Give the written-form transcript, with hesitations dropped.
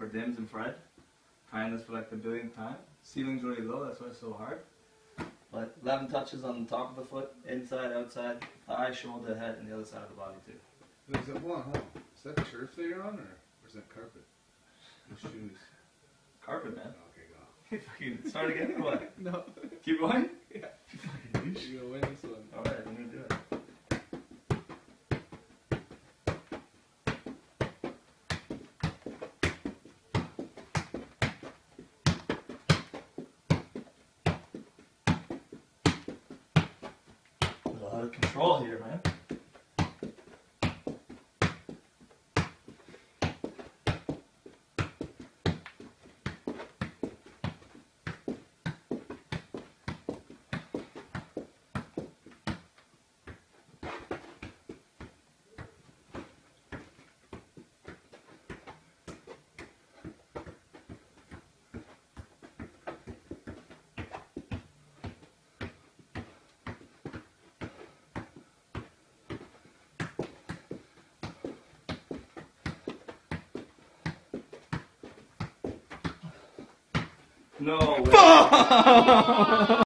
for Dims and Fred. Trying this for like the billionth time. Ceiling's really low, that's why it's so hard. But 11 touches on the top of the foot, inside, outside, thigh, shoulder, head, and the other side of the body too. Is that one, huh? Is that turf that you're on, or is that carpet? Your shoes. Carpet, man. Okay, go. Fucking start again or what? No. Keep going? Yeah. You fucking douche. You're gonna win this one. Alright, I'm gonna do it. There's a lot of control here, man. No way.